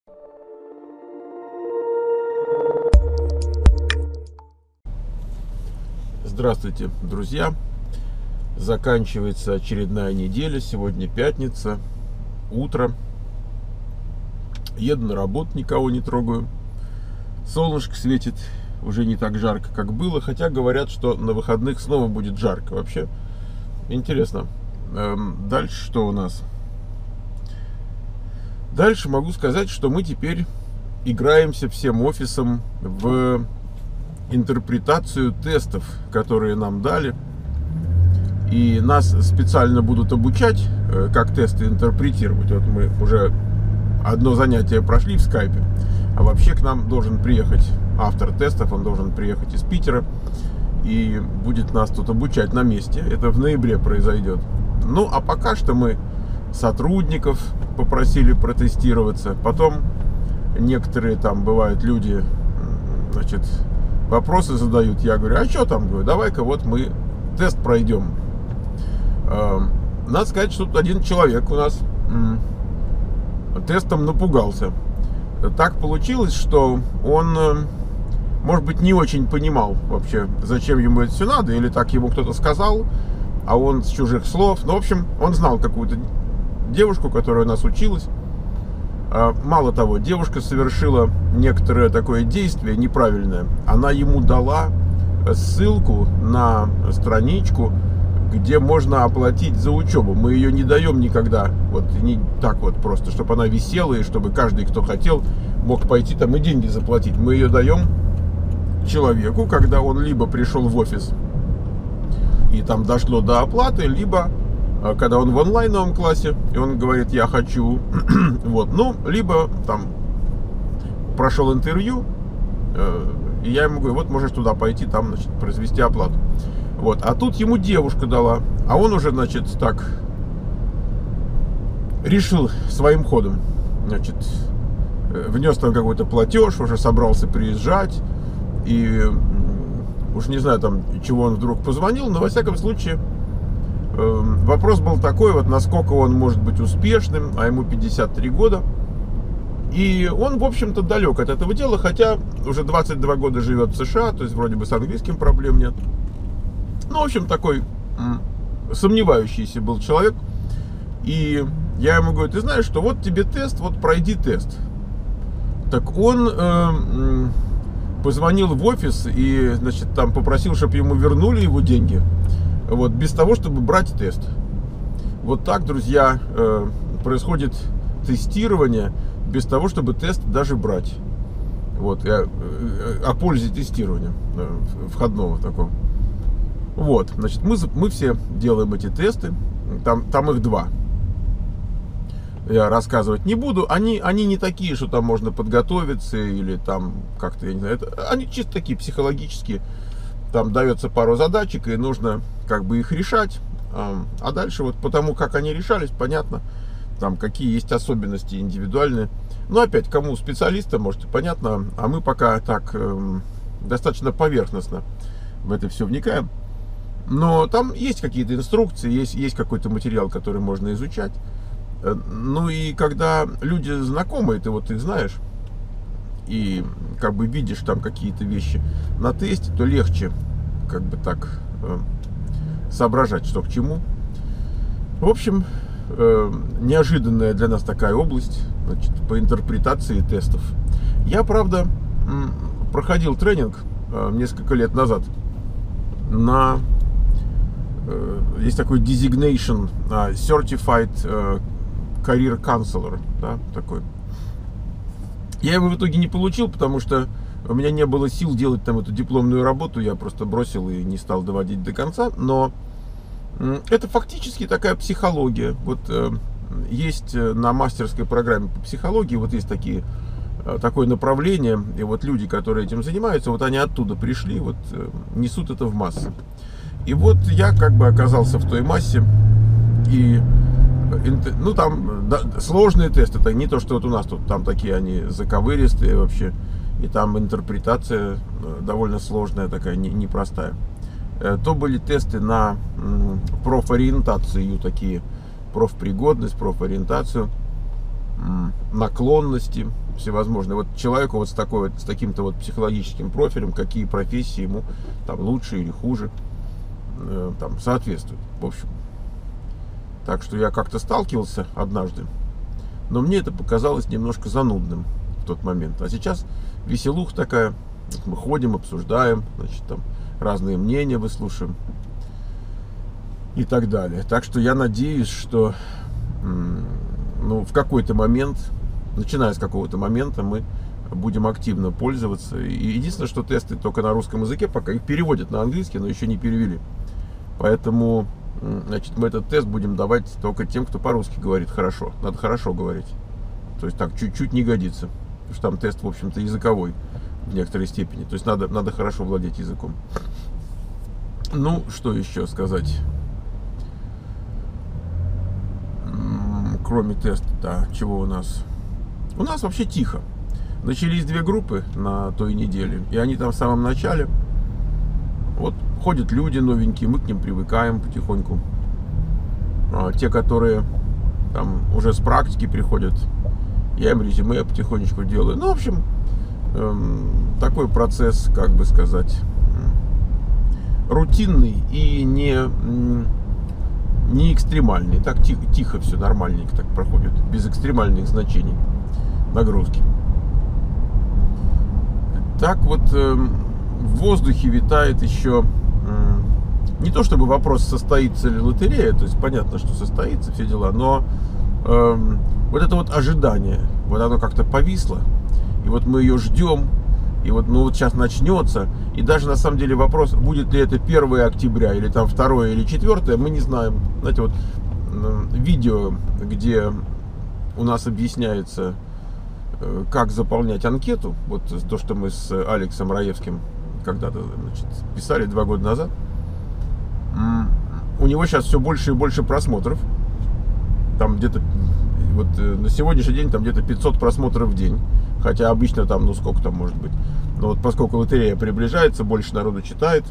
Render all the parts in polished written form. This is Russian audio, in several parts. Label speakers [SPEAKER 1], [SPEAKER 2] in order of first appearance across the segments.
[SPEAKER 1] Здравствуйте, друзья! Заканчивается очередная неделя. Сегодня пятница, утро. Еду на работу, никого не трогаю. Солнышко светит, уже не так жарко, как было. Хотя говорят, что на выходных снова будет жарко. Вообще интересно. Дальше что у нас? Дальше могу сказать, что мы теперь играемся всем офисом в интерпретацию тестов, которые нам дали. И нас специально будут обучать, как тесты интерпретировать. Вот мы уже одно занятие прошли в скайпе. А вообще к нам должен приехать автор тестов, он должен приехать из Питера и будет нас тут обучать на месте. Это в ноябре произойдет. Ну, а пока что мы сотрудников попросили протестироваться. Потом некоторые там бывают люди, значит, вопросы задают. Я говорю, а что там? Говорю, давай-ка вот мы тест пройдем. Надо сказать, что тут один человек у нас тестом напугался. Так получилось, что он, может быть, не очень понимал вообще, зачем ему это все надо, или так ему кто-то сказал, а он с чужих слов. Ну, в общем, он знал какую-то девушку, которая у нас училась. Мало того, девушка совершила некоторое такое действие неправильное. Она ему дала ссылку на страничку, где можно оплатить за учебу. Мы ее не даем никогда, вот не так вот просто, чтобы она висела, и чтобы каждый, кто хотел, мог пойти там и деньги заплатить. Мы ее даем человеку, когда он либо пришел в офис и там дошло до оплаты, либо когда он в онлайновом классе, и он говорит, я хочу, вот, ну, либо там прошел интервью, и я ему говорю, вот можешь туда пойти, там, значит, произвести оплату. Вот, а тут ему девушка дала, а он уже, значит, так решил своим ходом, значит, внес там какой-то платеж, уже собрался приезжать, и уж не знаю там, чего он вдруг позвонил, но во всяком случае вопрос был такой, вот насколько он может быть успешным, а ему 53 года. И он, в общем-то, далек от этого дела, хотя уже 22 года живет в США, то есть вроде бы с английским проблем нет. Ну, в общем, такой сомневающийся был человек. И я ему говорю, ты знаешь, что вот тебе тест, вот пройди тест. Так он позвонил в офис и, значит, там попросил, чтобы ему вернули его деньги. Вот, без того, чтобы брать тест. Вот так, друзья, происходит тестирование без того, чтобы тест даже брать. Вот, о пользе тестирования входного такого. Вот, значит, мы все делаем эти тесты. Там их два. Я рассказывать не буду. Они не такие, что там можно подготовиться или там как-то, я не знаю. Они чисто такие психологические. Там дается пару задачек, и нужно как бы их решать. А дальше вот потому, как они решались, понятно, там какие есть особенности индивидуальные. Но опять, кому специалиста, может, понятно. А мы пока так достаточно поверхностно в это все вникаем. Но там есть какие-то инструкции, есть какой-то материал, который можно изучать. Ну и когда люди знакомые, ты вот их знаешь, и как бы видишь там какие-то вещи на тесте, то легче как бы так соображать, что к чему. В общем, неожиданная для нас такая область, значит, по интерпретации тестов. Я, правда, проходил тренинг несколько лет назад на есть такой designation Certified Career Counselor, да, такой. Я его в итоге не получил, потому что у меня не было сил делать там эту дипломную работу, я просто бросил и не стал доводить до конца. Но это фактически такая психология. Вот есть на мастерской программе по психологии, вот есть такое направление, и вот люди, которые этим занимаются, вот они оттуда пришли, вот несут это в массы. И вот я как бы оказался в той массе, и ну там сложные тесты, это не то, что вот у нас тут, там такие они заковыристые вообще, и там интерпретация довольно сложная такая, непростая. То были тесты на профориентацию такие, профпригодность, профориентацию, наклонности, всевозможные. Вот человеку вот с таким-то вот психологическим профилем, какие профессии ему там лучше или хуже там соответствуют. В общем. Так что я как-то сталкивался однажды, но мне это показалось немножко занудным в тот момент. А сейчас веселуха такая, мы ходим, обсуждаем, значит, там разные мнения выслушиваем и так далее. Так что я надеюсь, что ну, в какой-то момент, начиная с какого-то момента, мы будем активно пользоваться. И единственное, что тесты только на русском языке, пока их переводят на английский, но еще не перевели. Поэтому, значит, мы этот тест будем давать только тем, кто по-русски говорит хорошо. Надо хорошо говорить. То есть так чуть-чуть не годится. Потому что там тест, в общем-то, языковой в некоторой степени. То есть надо хорошо владеть языком. Ну, что еще сказать? Кроме теста, да, чего у нас? У нас вообще тихо. Начались 2 группы на той неделе, и они там в самом начале. Вот ходят люди новенькие, мы к ним привыкаем потихоньку. Те, которые там уже с практики приходят, я им резюме потихонечку делаю. Ну, в общем, такой процесс, как бы сказать, рутинный и не экстремальный. Так тихо все, нормальненько так проходит, без экстремальных значений нагрузки. Так вот, в воздухе витает еще не то чтобы вопрос, состоится ли лотерея, то есть понятно, что состоится, все дела, но вот это вот ожидание, вот оно как-то повисло, и вот мы ее ждем, и вот, ну вот сейчас начнется, и даже на самом деле вопрос, будет ли это 1 октября, или там 2 или 4, мы не знаем. Знаете, вот видео, где у нас объясняется, как заполнять анкету, вот то, что мы с Алексом Раевским когда-то, значит, писали 2 года назад, у него сейчас все больше и больше просмотров. Там где-то, вот на сегодняшний день там где-то 500 просмотров в день. Хотя обычно там, ну сколько там может быть. Но вот поскольку лотерея приближается, больше народу читает,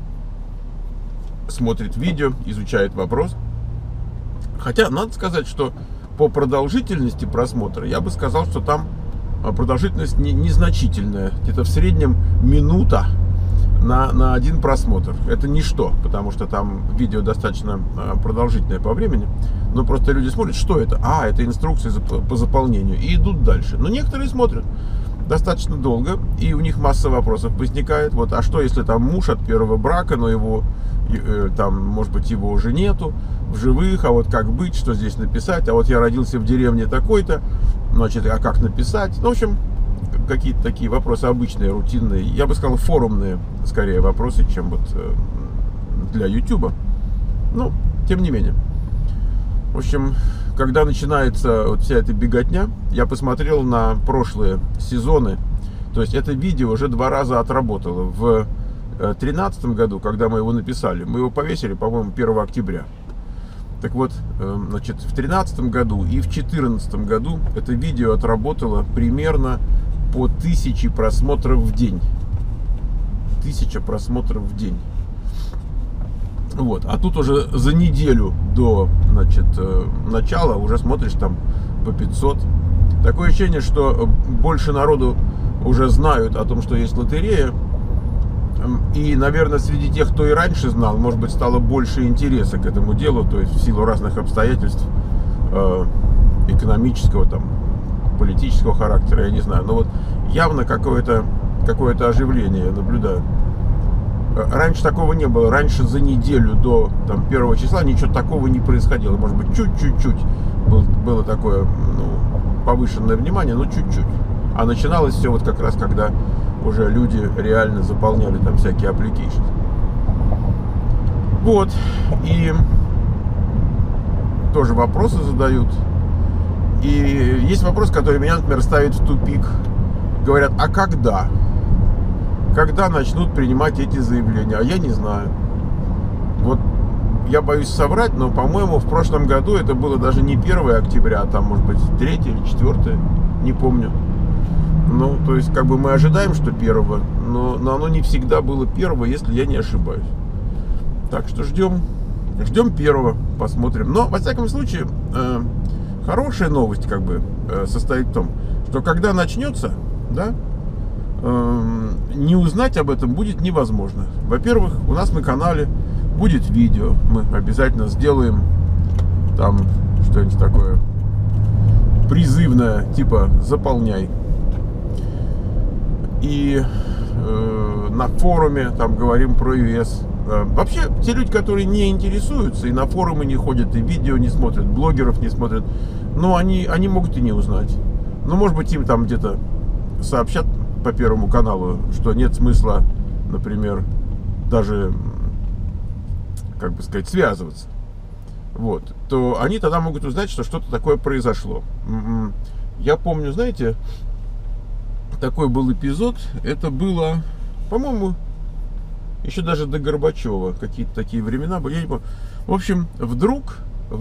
[SPEAKER 1] смотрит видео, изучает вопрос. Хотя надо сказать, что по продолжительности просмотра, я бы сказал, что там продолжительность незначительная. Где-то в среднем минута на один просмотр. Это ничто, потому что там видео достаточно продолжительное по времени. Но просто люди смотрят, что это? А, это инструкции по заполнению. И идут дальше. Но некоторые смотрят достаточно долго, и у них масса вопросов возникает. Вот, а что, если там муж от 1-го брака, но его, там, может быть, его уже нету в живых, а вот как быть, что здесь написать? А вот я родился в деревне такой-то, значит, а как написать? Ну, в общем, какие-то такие вопросы обычные, рутинные, я бы сказал, форумные, скорее, вопросы, чем вот для YouTube. Ну, тем не менее. В общем, когда начинается вот вся эта беготня, я посмотрел на прошлые сезоны. То есть это видео уже 2 раза отработало. В 2013 году, когда мы его написали, мы его повесили, по-моему, 1 октября. Так вот, значит, в 2013 году и в 2014 году это видео отработало примерно по 1000 просмотров в день. 1000 просмотров в день. Вот. А тут уже за неделю до, значит, начала уже смотришь там по 500. Такое ощущение, что больше народу уже знают о том, что есть лотерея. И, наверное, среди тех, кто и раньше знал, может быть, стало больше интереса к этому делу. То есть в силу разных обстоятельств экономического, там, политического характера, я не знаю. Но вот явно какое-то оживление я наблюдаю. Раньше такого не было. Раньше за неделю до там, 1 числа ничего такого не происходило. Может быть, чуть-чуть было такое, ну, повышенное внимание, но чуть-чуть. А начиналось все вот как раз, когда уже люди реально заполняли там всякие applications. Вот. И тоже вопросы задают. И есть вопрос, который меня, например, ставит в тупик. Говорят, а когда? Когда начнут принимать эти заявления? А я не знаю. Вот я боюсь соврать, но, по-моему, в прошлом году это было даже не 1 октября, а там, может быть, 3 или 4, не помню. Ну, то есть, как бы мы ожидаем, что 1, но оно не всегда было 1, если я не ошибаюсь. Так что ждем 1, посмотрим. Но, во всяком случае, хорошая новость, как бы, состоит в том, то когда начнется, да, не узнать об этом будет невозможно. Во-первых, у нас на канале будет видео, мы обязательно сделаем там что-нибудь такое призывное, типа «заполняй». И на форуме там говорим про US. Вообще, те люди, которые не интересуются, и на форумы не ходят, и видео не смотрят, блогеров не смотрят, но они могут и не узнать. Ну, может быть, им там где-то сообщат по Первому каналу, что нет смысла, например, даже, как бы сказать, связываться. Вот. То они тогда могут узнать, что что-то такое произошло. Я помню, знаете, такой был эпизод. Это было, по-моему, еще даже до Горбачева. Какие-то такие времена были. Я не помню. В общем, вдруг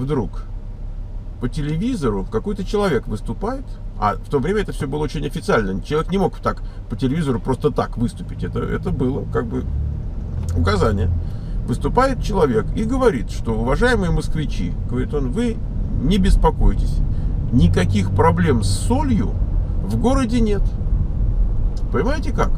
[SPEAKER 1] по телевизору какой-то человек выступает. А в то время это все было очень официально. Человек не мог так по телевизору просто так выступить. Это было как бы указание. Выступает человек и говорит, что, уважаемые москвичи, говорит он, вы не беспокойтесь, никаких проблем с солью в городе нет. Понимаете как?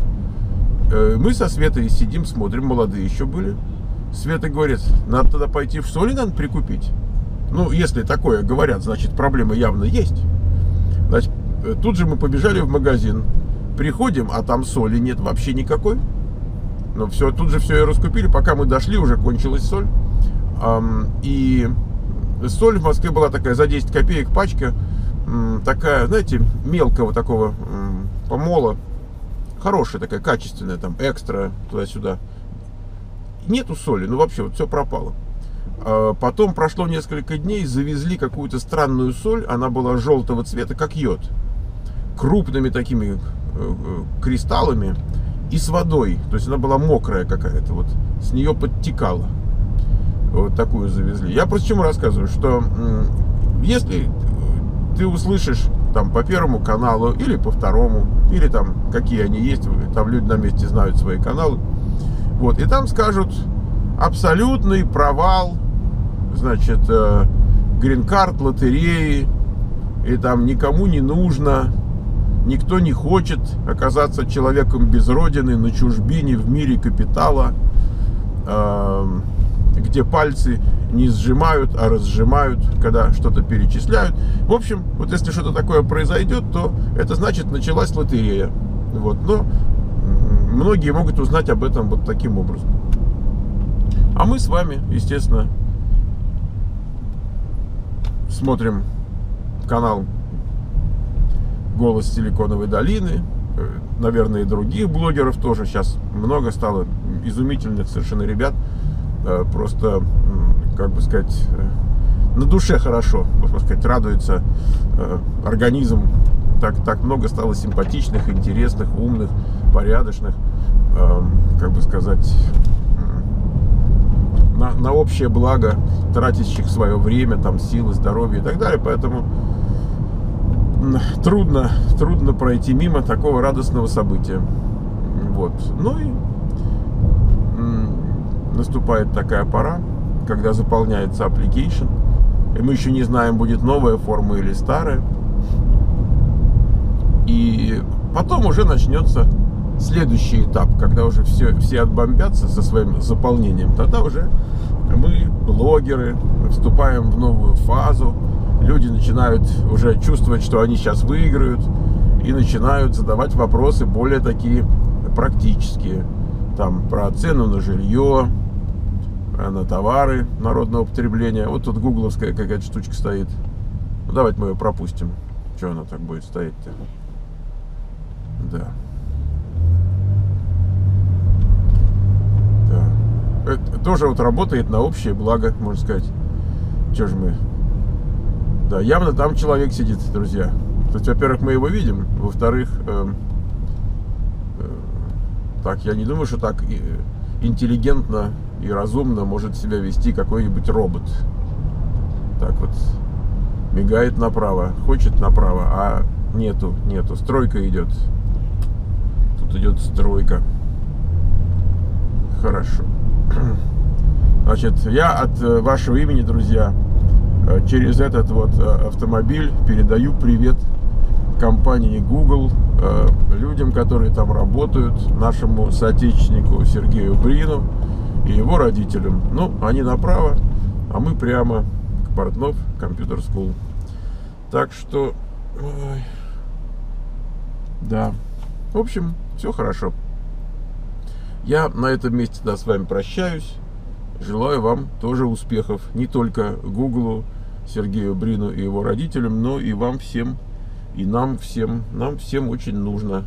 [SPEAKER 1] Мы со Светой сидим, смотрим, молодые еще были. Света говорит, надо тогда пойти в соли, надо прикупить. Ну, если такое говорят, значит, проблема явно есть. Значит, тут же мы побежали в магазин, приходим, а там соли нет вообще никакой. Но все, тут же все и раскупили. Пока мы дошли, уже кончилась соль. И соль в Москве была такая за 10 копеек пачка. Такая, знаете, мелкого такого помола. Хорошая такая, качественная, там, экстра, туда-сюда. Нету соли, ну вообще, вот все пропало. Потом прошло несколько дней, завезли какую-то странную соль. Она была желтого цвета, как йод. Крупными такими кристаллами. И с водой, то есть она была мокрая какая-то, вот с нее подтекало. Вот такую завезли. Я просто чему рассказываю, что если ты услышишь там по Первому каналу или по Второму, или там какие они есть, там люди на месте знают свои каналы, вот, и там скажут абсолютный провал, значит, грин-карт, лотереи, и там никому не нужно. Никто не хочет оказаться человеком без родины, на чужбине, в мире капитала, где пальцы не сжимают, а разжимают, когда что-то перечисляют. В общем, вот если что-то такое произойдет, то это значит, началась лотерея. Вот. Но многие могут узнать об этом вот таким образом. А мы с вами, естественно, смотрим канал «Голос Силиконовой долины», наверное, и других блогеров тоже. Сейчас много стало изумительных совершенно ребят. Просто, как бы сказать, на душе хорошо, можно сказать, радуется организм. Так много стало симпатичных, интересных, умных, порядочных, как бы сказать, на общее благо, тратящих свое время, там, силы, здоровье и так далее. Поэтому трудно пройти мимо такого радостного события. Вот. Ну и наступает такая пора, когда заполняется application, и мы еще не знаем, будет новая форма или старая. И потом уже начнется следующий этап, когда уже все отбомбятся со своим заполнением. Тогда уже мы, блогеры, вступаем в новую фазу. Люди начинают уже чувствовать, что они сейчас выиграют, и начинают задавать вопросы более такие практические. Там про цену на жилье, на товары народного потребления. Вот тут гугловская какая-то штучка стоит. Ну, давайте мы ее пропустим. Что она так будет стоять-то? Да. Это тоже вот работает на общее благо, можно сказать. Что же мы... Да, явно там человек сидит, друзья. То есть, во-первых, мы его видим. Во-вторых, так, я не думаю, что так интеллигентно и разумно может себя вести какой-нибудь робот. Так вот, мигает направо, хочет направо, а нету. Стройка идет. Тут идет стройка. Хорошо. Значит, я от вашего имени, друзья, через этот вот автомобиль передаю привет компании Google, людям, которые там работают, нашему соотечественнику Сергею Брину и его родителям. Ну, они направо, а мы прямо к Портнов Computer School. Так что, да, в общем, все хорошо. Я на этом месте, да, с вами прощаюсь. Желаю вам тоже успехов. Не только Гуглу, Сергею Брину и его родителям, но и вам всем, и нам всем. Нам всем очень нужно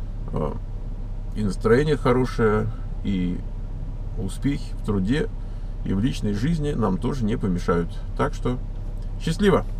[SPEAKER 1] и настроение хорошее, и успехи в труде, и в личной жизни нам тоже не помешают. Так что счастливо!